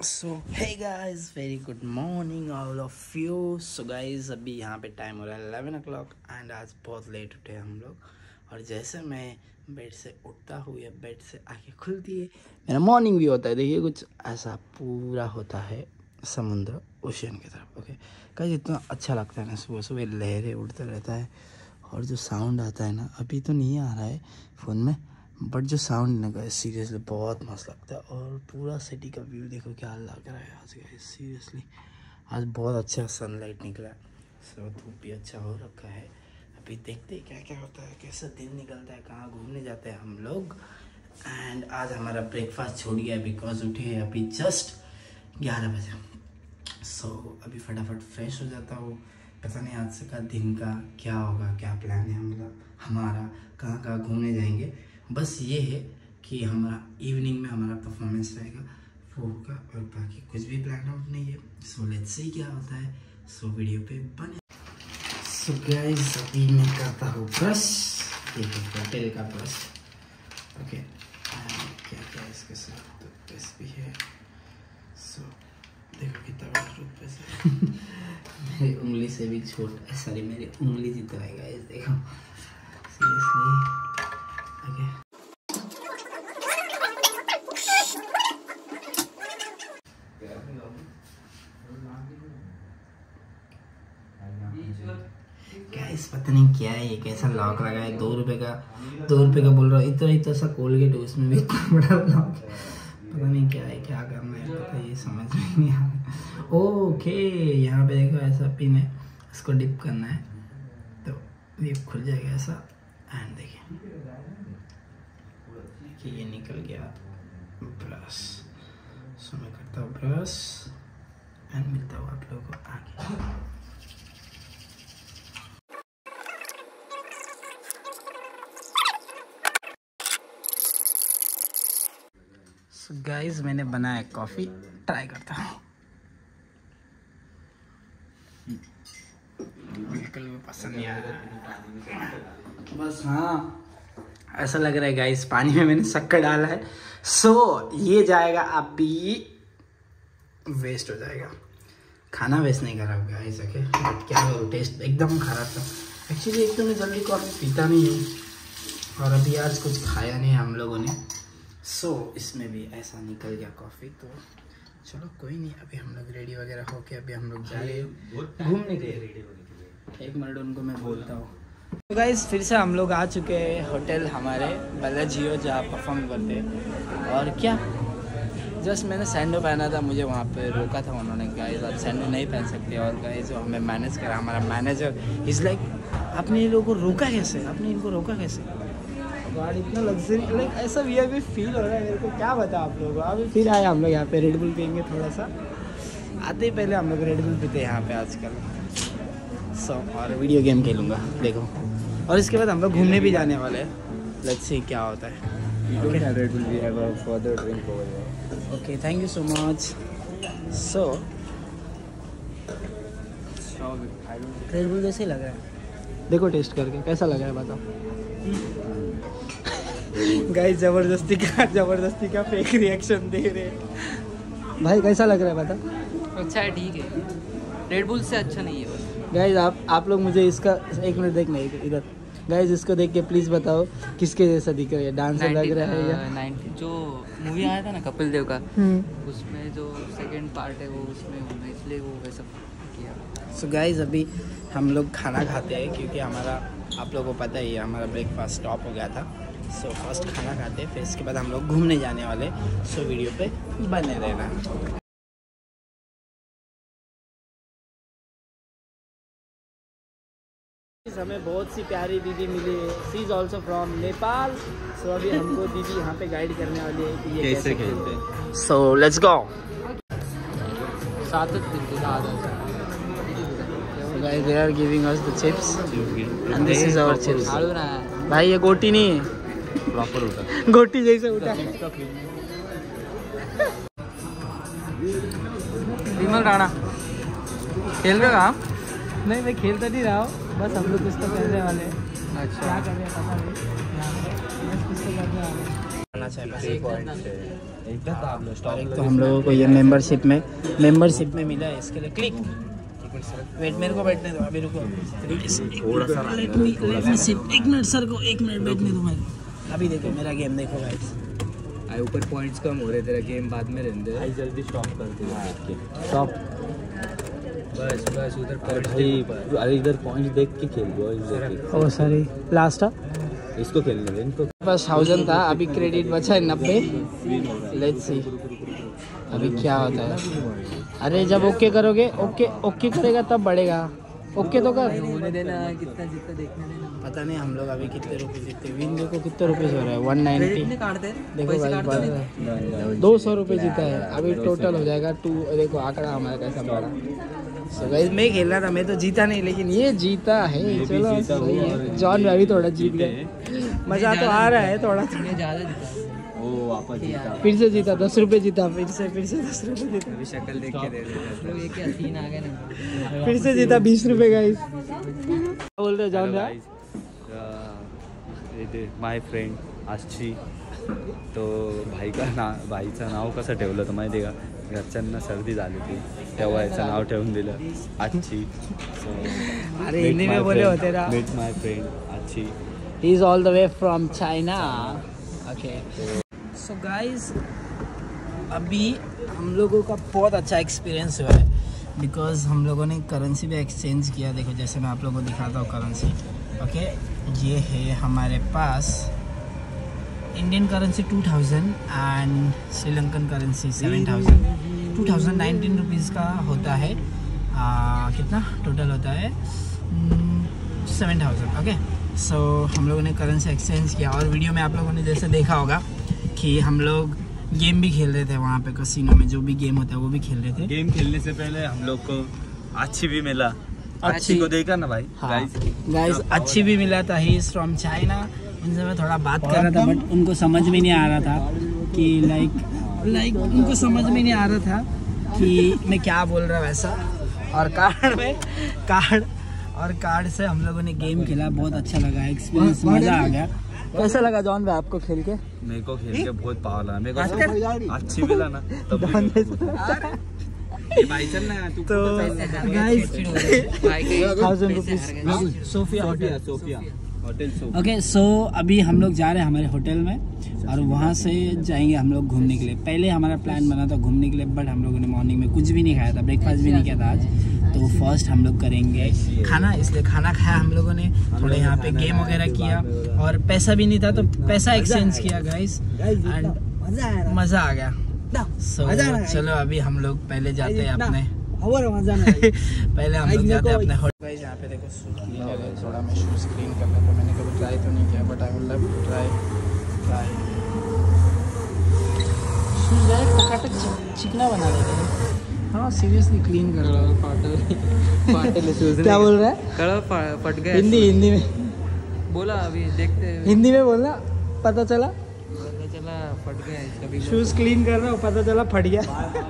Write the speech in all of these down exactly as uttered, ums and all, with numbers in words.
So hey guys, very good morning all of you. So guys, अभी यहाँ पे time हो रहा है इलेवन ओ क्लॉक एंड आज बहुत लेट उठे हम लोग। और जैसे मैं बेड से उठता हूँ या बेड से आके खुलती है मेरा मॉर्निंग व्यू होता है। देखिए कुछ ऐसा पूरा होता है समुद्र ओशियन की तरफ। ओके गाइस, इतना अच्छा लगता है ना, सुबह सुबह लहरें उड़ते रहता है और जो साउंड आता है ना, अभी तो नहीं आ रहा है फ़ोन में, बट जो साउंड ना गाइस सीरियसली बहुत मस्त लगता है। और पूरा सिटी का व्यू देखो क्या लग रहा है आज गाइस। सीरियसली आज बहुत अच्छा सनलाइट निकला है, सब धूप भी अच्छा हो रखा है। अभी देखते हैं क्या क्या होता है, कैसा दिन निकलता है, कहाँ घूमने जाते हैं हम लोग। एंड आज हमारा ब्रेकफास्ट छूट गया बिकॉज उठे हैं अभी जस्ट ग्यारह बजे। सो so, अभी फटाफट फ्रेश हो जाता हूँ। पता नहीं आज से का दिन का क्या होगा, क्या प्लान है मतलब हमारा, कहाँ कहाँ घूमने जाएंगे। बस ये है कि हमारा इवनिंग में हमारा परफॉर्मेंस रहेगा वो होगा, और बाकी कुछ भी प्लान आउट नहीं है। सो लेट्स सी क्या होता है। सो so, वीडियो पे बने। सो गाइस, अभी मैं करता हूँ ब्रश। ये है होटल का ब्रश। ओके क्या क्या इसके साथ तो ब्रश भी है। सो so, देखो कितना बड़ा टूथब्रश है। मेरी उंगली से भी छोटा, सॉरी मेरी उंगली जितना है गाइस, देखो सीरियसली। ओके गाइस, पता नहीं क्या है ये, कैसा लॉक लगा है, दो रुपए का दो रुपए का बोल रहा है। इतना इतना सा कोलगेट है, उसमें भी इतना बड़ा लॉक। पता नहीं क्या है, क्या करना है, पता ये समझ में नहीं आ रहा। ओके यहाँ पे देखो ऐसा पिन है, इसको डिप करना है तो ये खुल जाएगा ऐसा। एंड देखिए कि ये निकल गया ब्रश। सो मैं करता हूँ ब्रश एंड मिलता हूँ आप लोगों को आगे। सो गाइस, मैंने बनाया कॉफ़ी, ट्राई करता हूँ। बिल्कुल भी पसंद नहीं आ रहा बस। हाँ ऐसा लग रहा है गाइस, पानी में मैंने शक्कर डाला है। सो so, ये जाएगा अभी, वेस्ट हो जाएगा। खाना वेस्ट नहीं करा गाइस। ओके बट क्या करूँ, टेस्ट एकदम खराब था। एक्चुअली एक तो मैं जल्दी कॉफ़ी पीता नहीं हूँ और अभी आज कुछ खाया नहीं हम लोगों ने। सो so, इसमें भी ऐसा निकल गया कॉफ़ी। तो चलो कोई नहीं, अभी हम लोग रेडी वगैरह होके अभी हम लोग जा रहे हैं घूमने के लिए। एक मिनट उनको मैं बोलता हूँ। तो गाइस, फिर से हम लोग आ चुके हैं होटल हमारे बालाजियो, जहाँ परफॉर्म करते हैं। और क्या जस्ट मैंने सैंडो पहना था, मुझे वहाँ पे रोका था उन्होंने, गाइस आप सैंडो नहीं पहन सकते। और गाइस जो हमें मैनेज करा हमारा मैनेजर, इज़ लाइक आपने इन लोगों को रोका कैसे, आपने इनको रोका कैसे। गाड़ी इतना लग्जरी, लाइक ऐसा वी आई पी फील हो रहा है मेरे को, क्या बता आप लोगों को। अभी फिर आए हम लोग यहाँ पे, रेड बुल पियेंगे थोड़ा सा। आते ही पहले हम लोग रेड बुल पीते हैं यहाँ पे आजकल। सो so, और वीडियो गेम खेलूँगा देखो, और इसके बाद हम लोग घूमने भी जाने वाले हैं। लेट्स सी क्या होता है। Okay thank you so much. So Red Bull जैसे ही लग रहा है, देखो टेस्ट करके कैसा लग रहा है बताओ। गाइस जबरदस्ती का जबरदस्ती का फेक रिएक्शन दे रहे हैं भाई। कैसा लग रहा है बता। अच्छा है, ठीक है, रेड बुल से अच्छा नहीं है बस। गाइस आप आप लोग मुझे इसका एक मिनट देखना है इधर। गाइस इसको देख के प्लीज बताओ किसके जैसा दिख रहा है, डांसर लग रहा है या नाइनटी जो मूवी आया था ना कपिल देव का, उसमें जो सेकंड पार्ट है वो उसमें होना, इसलिए वो वैसा किया। सो गाइस अभी हम लोग खाना खाते हैं क्योंकि हमारा, आप लोगों को पता ही है, हमारा ब्रेकफास्ट स्टॉप हो गया था। सो so, फर्स्ट खाना खाते हैं, फिर इसके बाद हम लोग घूमने जाने वाले। सो so, वीडियो पे बने रहना। हमें बहुत सी प्यारी दीदी मिली है, she is also from Nepal. So अभी हमको दीदी यहाँ पे गाइड करने वाली है कि ये कैसे खेलते हैं। So let's go. Guys they are giving us the chips and this is our chips. भाई ये गोटी नहीं है, प्रॉपर उठा, गोटी जैसे उठा। विमल राणा खेल रहे हो आप? नहीं मैं खेलता नहीं रहा हूँ, बस हम लोग कुछ तो करने वाले हैं। अच्छा क्या कर रहे हैं पता नहीं, बस कुछ तो करने वाले हैं। एक तो हम लोगों को ये मेंबरशिप में मेंबरशिप में मिला है, इसके लिए क्लिक। वेट, मेरे को बैठने दो अभी, रुको थोड़ा सा, let me let me sit. एक मिनट सर को, एक मिनट बैठने दो मेरे। अभी देखो मेरा गेम देखो गाइस, आई ऊपर पॉइंट्स कम हो रहे, तेरा गेम बाद में रहने दे। जल्दी स्टॉप कर दे, स्टॉप। बस बस उधर भाई, अरे इधर पॉइंट्स देख के खेल दो। ओ सॉरी, लास्ट इसको खेलने दे, इनको बस थाउजेंड था, अभी क्रेडिट बचा है नब्बे। लेट्स सी अभी क्या होता है। अरे जब ओके करोगे, ओके ओके करेगा तब बढ़ेगा। ओके तो कर, होने देना, कितना जितना देखने देना। पता नहीं हम लोग अभी कितने रुपए जीते। विन देखो कितने रुपए हो रहा है, वन नाइन्टी। काटते देखो भाई, दो सौ रुपये जीता है। अभी टोटल हो जाएगा टू। देखो आंकड़ा हमारा कैसा बढ़ा। सो गाइस मैं खेल रहा था, मैं तो जीता नहीं, लेकिन ये जीता है। चलो सही है, जॉन भी थोड़ा जीत गए। मज़ा तो आ रहा है थोड़ा थोड़ा। ज़्यादा जीता, ओ वापस जीता, फिर से जीता, दस रुपये जीता, फिर से फिर से दस रुपये जीता, अभी शक्ल देख के दे देता। ये क्या सीन आ गया ना, फिर से जीता बीस रुपये। गाइस बोल रहे जॉन भाई, माय फ्रेंड आशी, तो भाई का ना भाईचं नाव कसं ठेवलं तर माहिती आहे का, घरच्यांना सर्दी झाली होती तेव्हा याचं नाव ठेवून दिलं आशी। अरे हिंदी में बोले होते ना, meet my friend Ashi, he is all the way from China. Okay so guys अभी हम लोगों का बहुत अच्छा एक्सपीरियंस हुआ है, बिकॉज हम लोगों ने करेंसी भी एक्सचेंज किया। देखो जैसे मैं आप लोगों को दिखाता हूँ करेंसी। ओके ये है हमारे पास Indian currency two thousand and Sri Lankan currency seven thousand. Two thousand nineteen rupees का होता है। आ, कितना टोटल होता है, सेवन थाउजेंड। ओके सो हम लोगों ने करेंसी एक्सचेंज किया, और वीडियो में आप लोगों ने जैसे देखा होगा कि हम लोग गेम भी खेल रहे थे वहाँ पे कसिनो में, जो भी गेम होता है वो भी खेल रहे थे। गेम खेलने से पहले हम लोग को अच्छी भी मिला। अच्छी को देखा ना भाई, हाँ गाइस गाइस अच्छी भी मिला था। He is from China. उनसे मैं थोड़ा बात कर रहा था, बट उनको समझ में नहीं आ रहा था कि लाइक लाइक उनको समझ में नहीं आ रहा था कि मैं क्या बोल रहा वैसा। और कार्ड में कार्ड और कार्ड से हम लोगों ने गेम खेला, बहुत अच्छा लगा, एक्सपीरियंस मज़ा आ गया। कैसा लगा जॉन भाई आपको खेल के? मेरे को खेल के बहुत पावर लगा, मेरे को अच्छी मिला ना तब भाई चल ना तू। तो guys thousand rupees rupees Sofia hotel, Sofia hotel Sofia. Okay so अभी हम लोग जा रहे हैं हमारे होटल में, और वहाँ से जाएंगे हम लोग घूमने के लिए। पहले हमारा प्लान बना था घूमने के लिए, बट हम लोगों ने मॉर्निंग में कुछ भी नहीं खाया था, ब्रेकफास्ट भी नहीं किया था आज। तो फर्स्ट हम लोग करेंगे खाना, इसलिए खाना खाया हम लोगों ने। थोड़े यहाँ पे गेम वगैरह किया, और पैसा भी नहीं था तो पैसा एक्सचेंज किया गाइस, एंड मज़ा आ गया। सो चलो अभी हम लोग पहले जाते हैं अपने पहले हम लोग जाते हैं अपने होटल। गाइस यहाँ पे देखो शूज क्लीन है, थोड़ा मैं शूज क्लीन करना, तो मैंने कभी ट्राई तो नहीं किया, but I will love to try try shoes है। टकाटक चिकना बना देते। हाँ सीरियसली क्लीन कर रहा है। क्या बोल रहा है? कड़ा फट गया। हिंदी हिंदी में बोला, अभी देखते हैं। हिंदी में बोलना, पता चला पता चला फट गया इसका भी। शूज क्लीन कर रहा हूँ, पता चला फट गया।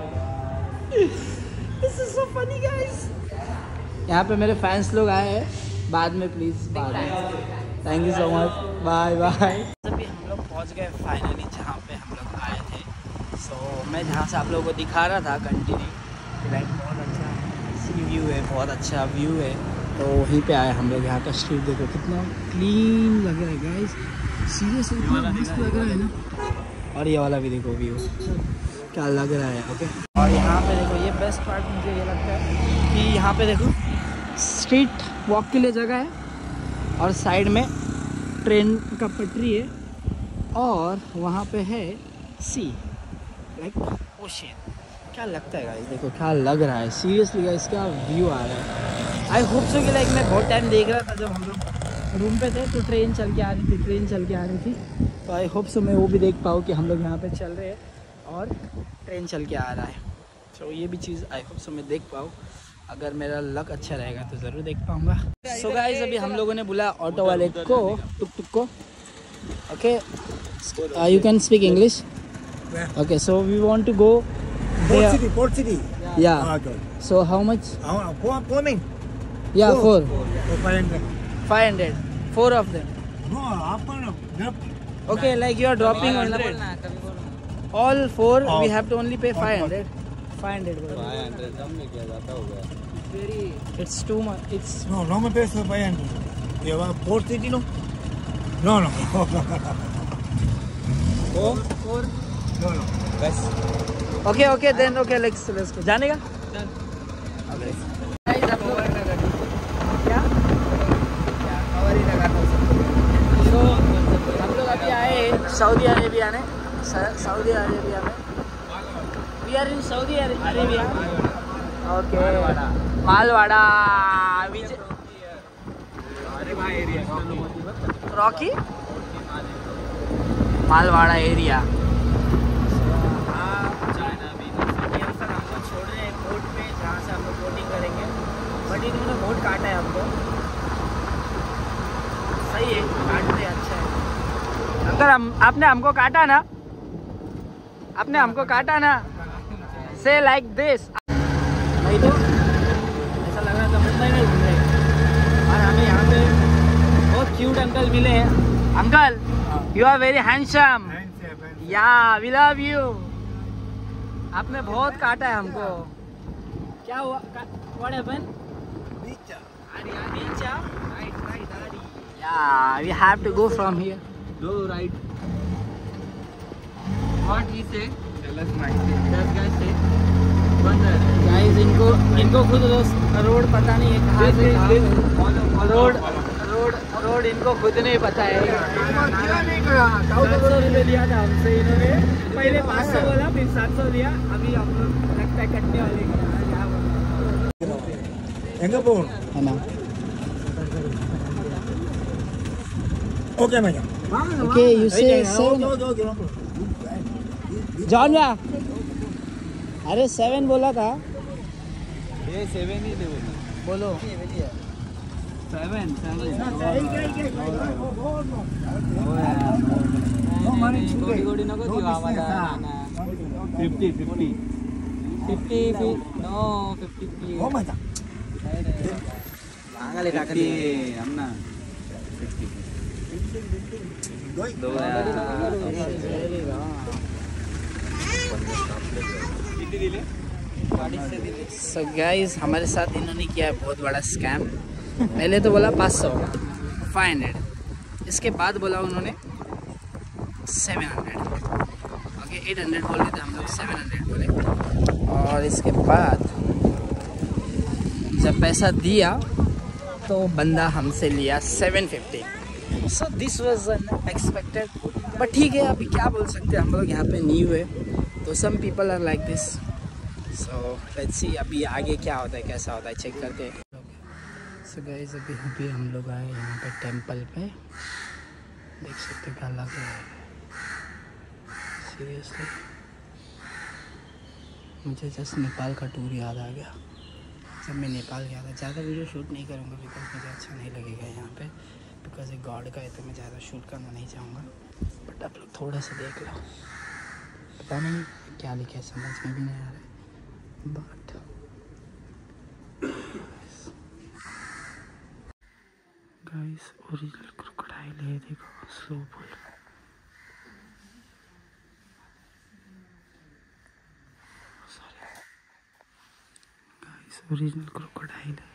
This is so funny guys। यहाँ पे मेरे फैंस लोग आए हैं, बाद में प्लीज़ बाद में। Thank you so much, bye bye. अभी हम लोग पहुँच गए फाइनली जहाँ पे हम लोग आए थे। सो so, मैं जहाँ से आप लोगों को दिखा रहा था कंटिन्यू, लाइक बहुत अच्छा सी व्यू है, बहुत अच्छा व्यू है, तो वहीं पे आए हम लोग। यहाँ का स्ट्रीट देखो कितना क्लीन लग रहा है गाइस, सीरियसली मस्त लग रहा है ना। और ये वाला भी देखो व्यू क्या लग रहा है। ओके और यहाँ पे देखो, ये बेस्ट पार्ट मुझे ये लगता है कि यहाँ पे देखो स्ट्रीट वॉक के लिए जगह है, और साइड में ट्रेन का पटरी है, और वहाँ पे है सी लाइक ओशियन। क्या लगता है गाइस, देखो क्या लग रहा है सीरियसली गाइस, क्या व्यू आ रहा है। आई होप सो कि लाइक मैं बहुत टाइम देख रहा था, जब हम लोग रूम पे थे तो ट्रेन चल के आ रही थी ट्रेन चल के आ रही थी तो आई होप सो मैं वो भी देख पाऊँ कि हम लोग यहाँ पे चल रहे हैं और ट्रेन चल के आ रहा है। तो ये भी चीज़ आई होप सो मैं देख पाऊँ, अगर मेरा लक अच्छा रहेगा तो ज़रूर देख पाऊँगा। सो so गाइस अभी हम लोगों ने बुलाया ऑटो वाले को, टुक टुक को। Okay you can speak English? Okay so we want to go Port City, Port City. Yeah. Ah, okay. So how much? Uh, four, four men. Yeah, four. Oh, five hundred. five hundred. Four of them. No, half an hour. Left. Okay, like you are dropping on बोलना कभी बोलना all four. Oh. We have to only pay five hundred. five hundred. Five hundred कम में किया जाता होगा. very It's too much. It's No, no me pays for five hundred. You have Port City, no? No, no. O no, no. बस okay. Okay, then okay. Let's let's go. जाने का? guys हम लोग क्या? क्या कवर ही लगा था So हम लोग अभी आए सऊदी अरेबिया में. सऊदी अरेबिया में. We are in Saudi Arabia. Okay. Malwada. Vijay. Rocky. Malwada area. छोड़ रहे हैं बोट पे जहाँ से हम लोग बोटिंग करेंगे. बट इन्होंने बोट काटा है हमको. सही है, काटते अच्छा है. अंकल हम आपने हमको काटा ना. आपने हमको काटा ना. से लाइक दिस. नहीं तो ऐसा लग रहा था मुंबई में घूम रहे हैं. और हमें यहाँ पे बहुत क्यूट अंकल मिले हैं. Uncle you are very handsome. Yeah we love you. आपने बहुत काटा है हमको. क्या हुआ? What happened? Yeah, we have to go from here. go right what he say tell us nicely that guy say बंदर Guys, इनको इनको खुद रोड पता नहीं है कहाँ से कहाँ. रोड रोड रोड इनको खुद नहीं पता है. सात सौ रुपये लिया था हमसे इन्होंने. पहले पाँच सौ बोला फिर सात सौ लिया. अभी हम लोग लगता है कटने वाले எங்க போகணும்? है ना. Okay, madam. Okay, you say seven. Okay, okay, okay. John या अरे सेवन बोला था. ये सेवन ही दे बोलो. seven seven गोडी गोडी नको देऊ आम्हाला fifty fifty fifty no fifty Oh, madam. मांगाले फिफ्टी आमना Go. दो कितने दिले सो गाइस हमारे साथ इन्होंने किया है बहुत बड़ा स्कैम. पहले तो बोला पाँच सौ फाइव हंड्रेड. इसके बाद बोला उन्होंने seven hundred. Okay eight hundred बोल रहे थे हम लोग सेवन हंड्रेड बोले. और इसके बाद जब पैसा दिया तो बंदा हमसे लिया seven fifty. So this was unexpected. But ठीक है, अभी क्या बोल सकते हैं. हम लोग यहाँ पे न्यू है तो some people are like this. So let's see अभी आगे क्या होता है, कैसा होता है, चेक करते हैं. सो गाइस अभी अभी हम लोग आए यहाँ पे टेंपल पे. देख सकते हैं क्या लग रहा है. सीरियसली मुझे जस्ट नेपाल का टूर याद आ गया. जब मैं नेपाल गया था. ज़्यादा वीडियो शूट नहीं करूँगा बिकॉज मुझे अच्छा नहीं लगेगा यहाँ पे. बिकॉज एक गॉड का है तो मैं ज़्यादा शूट करना नहीं चाहूँगा. बट आप लोग थोड़ा सा देख लो. पता नहीं क्या लिखा है, समझ में भी नहीं आ रहा है. बट गाइस ओरिजिनल क्रोकोडाइल है. देखो स्लो बोल. सॉरी गाइस ओरिजिनल क्रोकोडाइल है.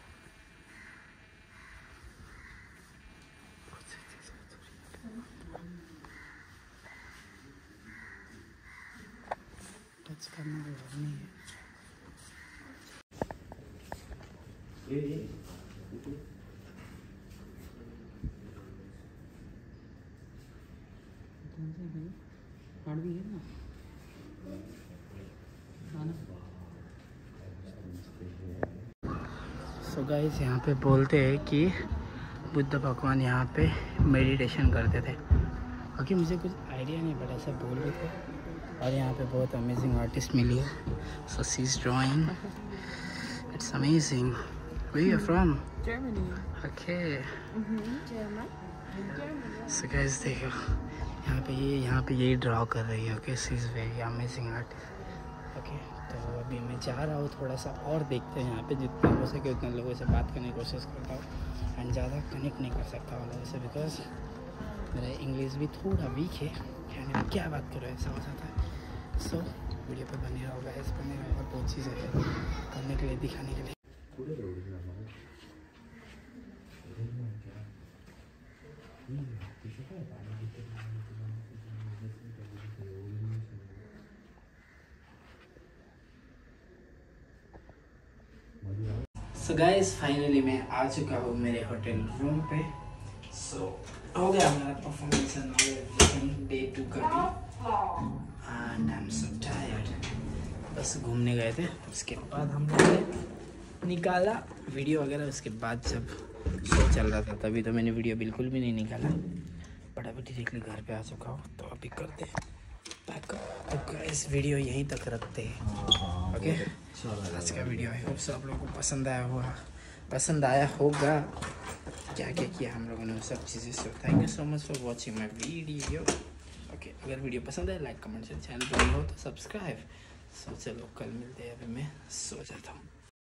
टच करना जरूरी नहीं है. कार्ड भी है ना सो गाइस यहाँ पे बोलते हैं कि बुद्ध भगवान यहाँ पे मेडिटेशन करते थे. ओके मुझे कुछ आइडिया नहीं बट ऐसा बोल रहे थे. और यहाँ पे बहुत अमेजिंग आर्टिस्ट मिली है. So she is drawing. It's amazing. Where you from? Germany. ओके. Mm-hmm. German. Germany. So guys देखो यहाँ पे ये यहाँ पे यही ड्रॉ कर रही है. Okay she is very amazing artist. Okay तो अभी मैं जा रहा हूँ थोड़ा सा और देखते हैं यहाँ पे. जितना हो सके उतने लोगों से बात करने की कोशिश करता हूँ. एंड ज़्यादा कनेक्ट नहीं कर सकता उन लोगों से बिकॉज मेरा इंग्लिश भी थोड़ा वीक है, यानी क्या बात करो ऐसा हो जाता है। सो वीडियो पे बने रहो गाइस, बने रहो, और बहुत चीज़ें हैं करने के लिए, दिखाने के लिए। सो गाइस फाइनली मैं आ चुका हूँ मेरे होटल रूम पे। सो so, हो गया हमारा परफॉर्मेंस डे टू का भी, and I am so tired. बस घूमने गए थे, उसके बाद हम लोग ने निकाला वीडियो वगैरह। उसके बाद जब शो चल रहा था तभी तो मैंने वीडियो बिल्कुल भी नहीं निकाला, बट अभी डायरेक्टली घर पे आ चुका हूँ, तो अभी करते हैं पैकअप। तो इस वीडियो यहीं तक रखते हैं, ओके। आज का वीडियो आई होप सब लोगों को पसंद आया होगा, पसंद आया होगा क्या क्या किया हम लोगों ने, सब चीज़ें। So thank you so much for watching my video, okay. अगर वीडियो पसंद आए लाइक कमेंट से, चैनल पर हो तो सब्सक्राइब। सो चलो कल मिलते हैं, अभी मैं सो जाता हूँ।